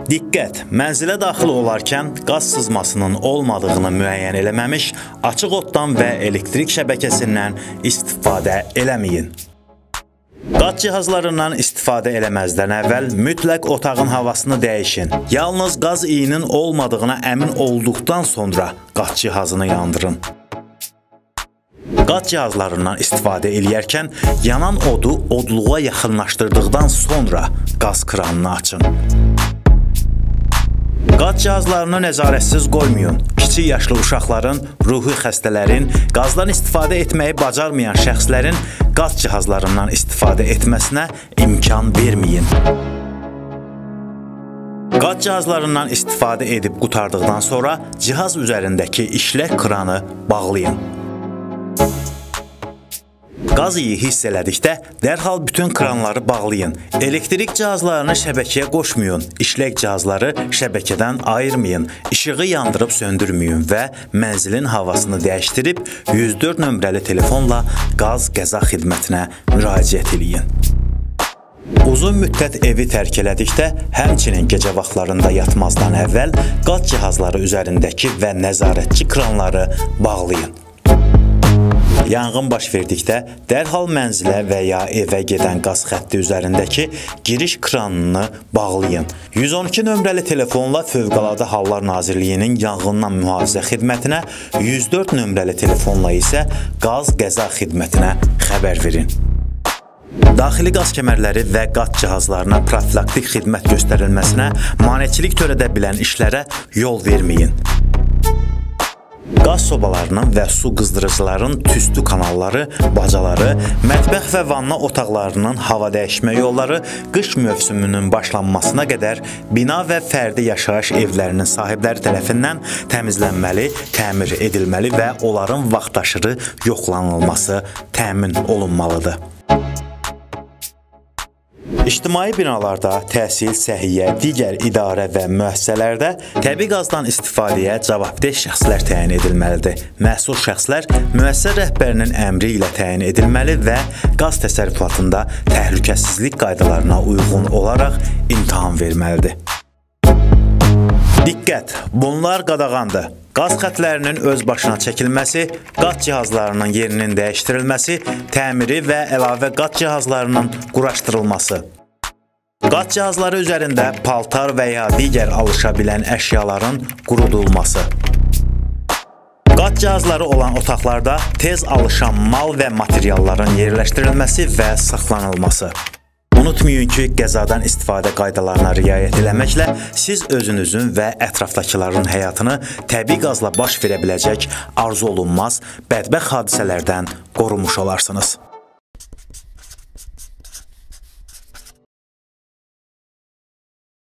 Diqqət! Mənzilə daxil olarkən qaz sızmasının olmadığını müəyyən eləməmiş, açıq oddan və elektrik şəbəkəsindən istifadə eləməyin. Qaz cihazlarından istifadə eləməzdən əvvəl mütləq otağın havasını dəyişin. Yalnız qaz iyinin olmadığına əmin olduqdan sonra qaz cihazını yandırın. Qaz cihazlarından istifadə eləyərkən yanan odu odluğa yaxınlaşdırdıqdan sonra qaz kranını açın. Qaz cihazlarını nəzarətsiz qoymayın. Kiçik yaşlı uşaqların, ruhi xəstələrin, qazdan istifadə etməyi bacarmayan şəxslərin qaz cihazlarından istifadə etməsinə imkan verməyin. Qaz cihazlarından istifadə edib qurtardıqdan sonra cihaz üzərindəki işlək kranı bağlayın. Qaz iyi hiss elədikdə dərhal bütün kranları bağlayın. Elektrik cihazlarını şəbəkəyə qoşmayın. İşlək cihazları şəbəkədən ayırmayın. İşığı yandırıb söndürməyin və mənzilin havasını dəyişdirib 104 nömrəli telefonla qaz qəza xidmətinə müraciət eləyin. Uzun müddət evi tərk elədikdə, həmçinin gecə vaxtlarında yatmazdan əvvəl qaz cihazları üzərindəki və nəzarətçi kranları bağlayın. Yanğın baş verdikdə dərhal mənzilə və ya evə gedən qaz xətti üzərindəki giriş kranını bağlayın. 112 nömrəli telefonla Fövqəladə Hallar Nazirliyinin yanğından mühafizə xidmətinə, 104 nömrəli telefonla isə qaz qəza xidmətinə xəbər verin. Daxili qaz kəmərləri və qaz cihazlarına profilaktik xidmət göstərilməsinə, maneçilik törədə bilən işlərə yol verməyin. Qaz sobalarının və su qızdırıcıların tüstü kanalları, bacaları, mətbəx və vanna otaqlarının hava dəyişmə yolları qış mövsümünün başlanmasına qədər bina və fərdi yaşayış evlərinin sahibləri tərəfindən təmizlənməli, təmir edilməli və onların vaxtaşırı yoxlanılması təmin olunmalıdır. İctimai binalarda, təhsil, səhiyyə, digər idarə və müəssisələrdə təbii qazdan istifadəyə cavabdeh şəxslər təyin edilməlidir. Məsul şəxslər müəssisə rəhbərinin əmri ilə təyin edilməli və qaz təsərrüfatında təhlükəsizlik qaydalarına uyğun olaraq imtahan verməlidir. Diqqət! Bunlar qadağandır. Qaz xətlərinin öz başına çəkilməsi, qaz cihazlarının yerinin dəyişdirilməsi, təmiri və əlavə qaz cihazlarının quraşdırılması. Qaz cihazları üzərində paltar və ya digər alışa bilən əşyaların qurudulması. Qaz cihazları olan otaqlarda tez alışan mal və materialların yerləşdirilməsi və saxlanılması. Unutmayın ki, qəzadan istifadə qaydalarına riayət eləməklə siz özünüzün və ətrafdakıların həyatını təbii qazla baş verə biləcək arzu olunmaz bədbəxt hadisələrdən qorumuş olarsınız.